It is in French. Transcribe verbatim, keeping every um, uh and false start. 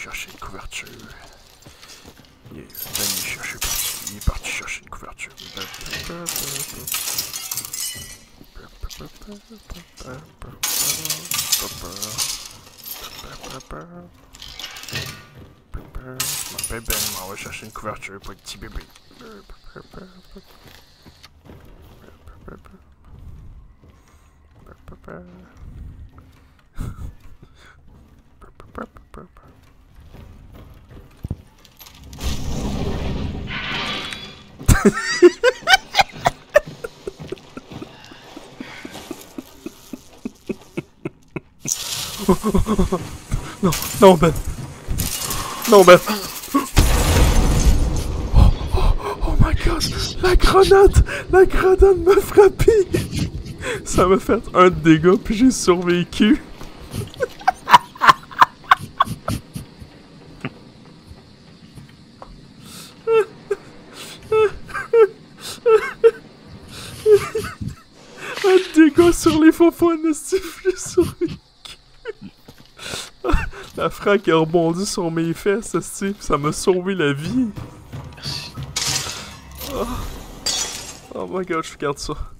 chercher une couverture. Il est venu chercher parti. Il est parti chercher une couverture. Je m'appelle Ben, on va chercher une couverture pour le petit bébé. Non, non Ben. Non Ben. Oh, oh, oh my god. La grenade. La grenade m'a frappé. Ça m'a fait un dégât puis j'ai survécu. Un dégât sur les faux-founes, j'ai survécu. La frappe a rebondi sur mes fesses, ça m'a sauvé la vie. Merci. Oh, oh my god, je regarde ça.